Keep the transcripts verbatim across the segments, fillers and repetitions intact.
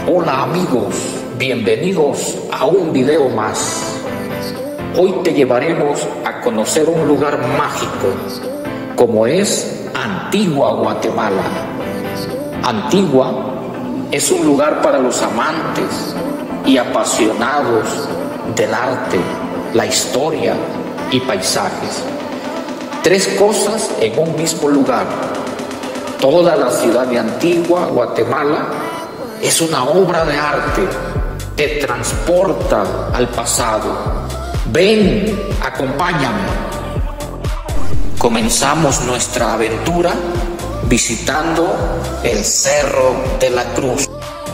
Hola amigos, bienvenidos a un video más. Hoy te llevaremos a conocer un lugar mágico, como es Antigua Guatemala. Antigua es un lugar para los amantes y apasionados del arte, la historia y paisajes. Tres cosas en un mismo lugar. Toda la ciudad de Antigua Guatemala es una obra de arte, te transporta al pasado. Ven, acompáñame. Comenzamos nuestra aventura visitando el Cerro de la Cruz.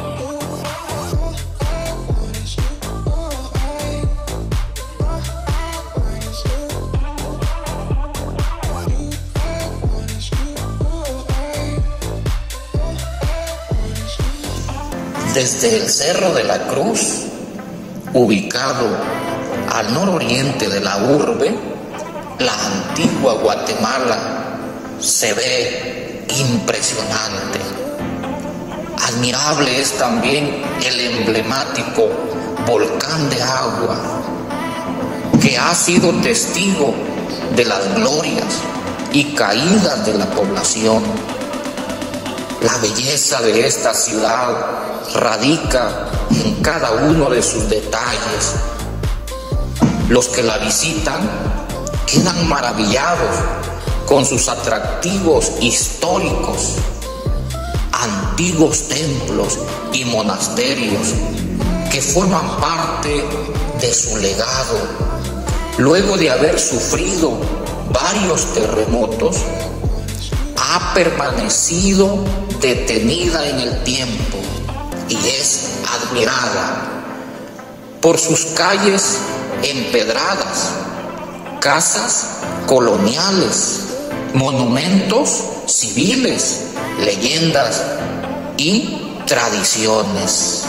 Desde el Cerro de la Cruz, ubicado al nororiente de la urbe, la Antigua Guatemala se ve impresionante. Admirable es también el emblemático volcán de agua, que ha sido testigo de las glorias y caídas de la población. La belleza de esta ciudad radica en cada uno de sus detalles. Los que la visitan quedan maravillados con sus atractivos históricos, antiguos templos y monasterios que forman parte de su legado. Luego de haber sufrido varios terremotos, ha permanecido detenida en el tiempo y es admirada por sus calles empedradas, casas coloniales, monumentos civiles, leyendas y tradiciones.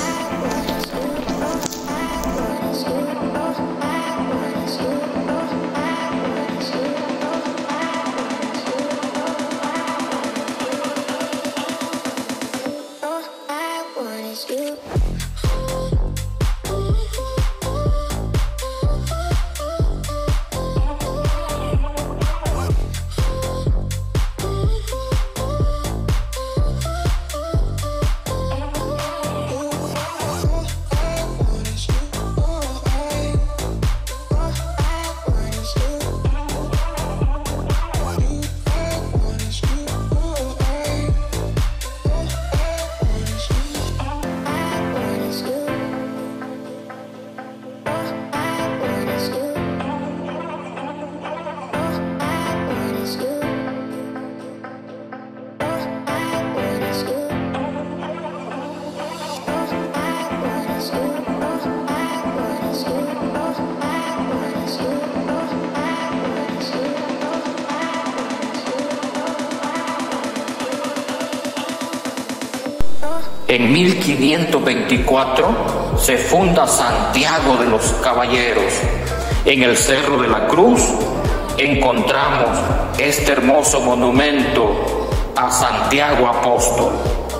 En mil quinientos veinticuatro se funda Santiago de los Caballeros. En el Cerro de la Cruz encontramos este hermoso monumento a Santiago Apóstol.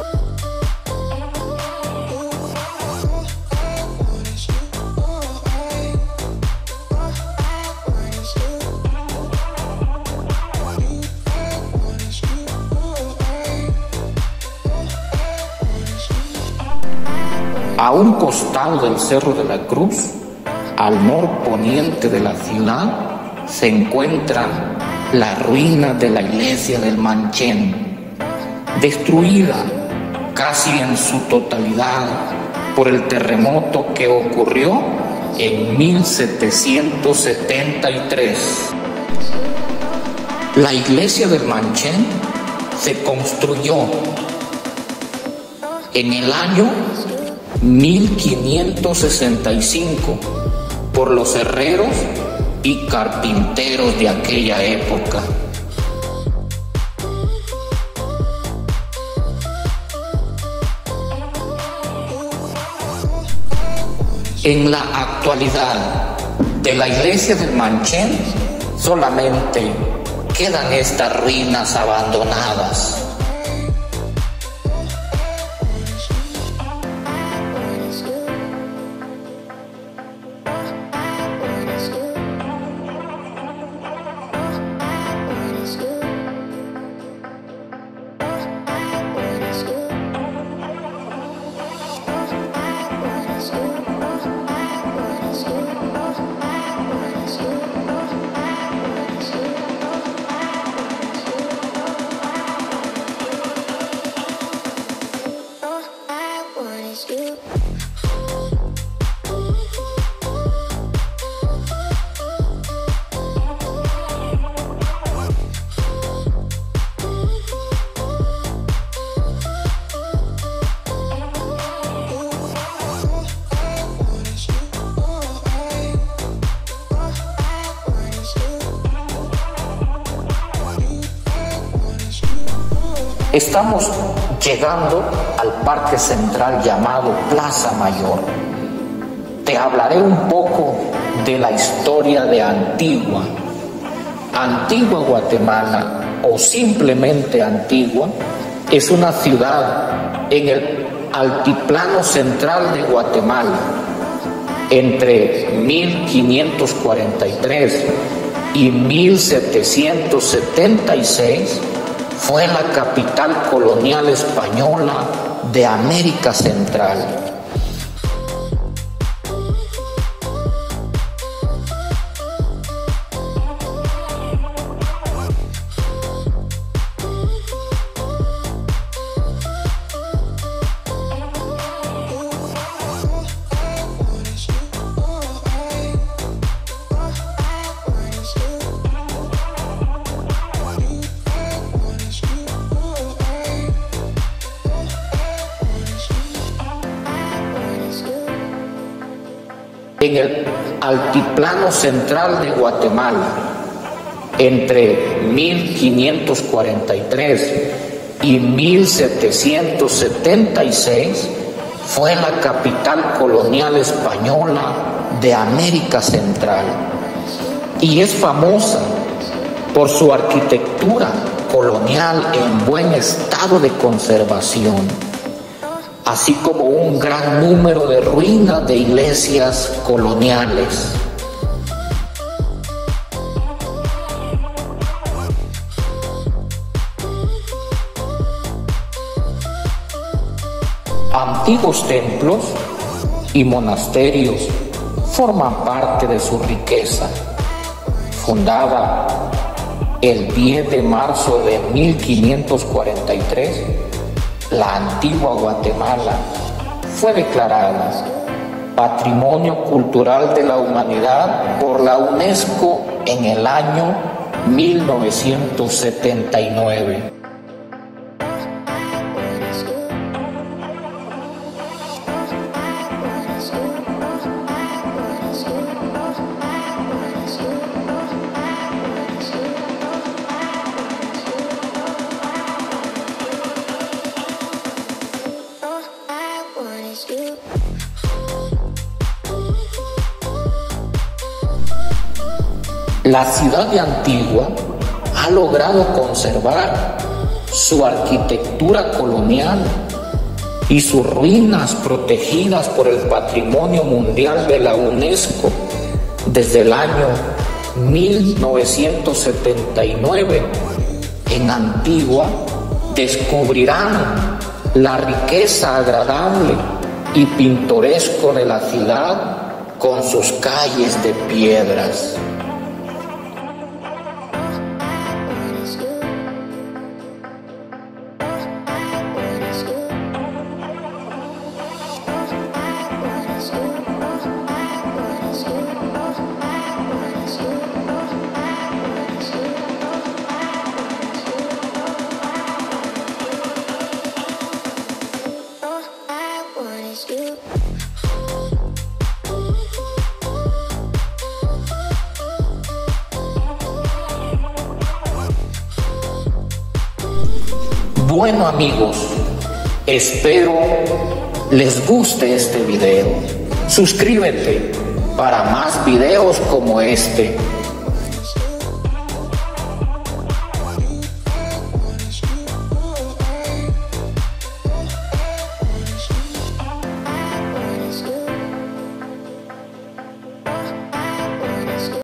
A un costado del Cerro de la Cruz, al norponiente de la ciudad, se encuentra la ruina de la iglesia del Manchén, destruida casi en su totalidad por el terremoto que ocurrió en mil setecientos setenta y tres. La iglesia del Manchén se construyó en el año mil quinientos sesenta y cinco por los herreros y carpinteros de aquella época. En la actualidad, de la iglesia del Manchén solamente quedan estas ruinas abandonadas. Estamos llegando al parque central llamado Plaza Mayor. Te hablaré un poco de la historia de Antigua. Antigua Guatemala, o simplemente Antigua, es una ciudad en el altiplano central de Guatemala. Entre mil quinientos cuarenta y tres y mil setecientos setenta y seis fue la capital colonial española de América Central. En el altiplano central de Guatemala, entre mil quinientos cuarenta y tres y mil setecientos setenta y seis, fue la capital colonial española de América Central y es famosa por su arquitectura colonial en buen estado de conservación, así como un gran número de ruinas de iglesias coloniales. Antiguos templos y monasterios forman parte de su riqueza. Fundada el diez de marzo de mil quinientos cuarenta y tres, la Antigua Guatemala fue declarada Patrimonio Cultural de la Humanidad por la UNESCO en el año mil novecientos setenta y nueve. La ciudad de Antigua ha logrado conservar su arquitectura colonial y sus ruinas protegidas por el Patrimonio Mundial de la UNESCO desde el año mil novecientos setenta y nueve. En Antigua descubrirán la riqueza agradable y pintoresco de la ciudad con sus calles de piedras. Bueno amigos, espero les guste este video. Suscríbete para más videos como este.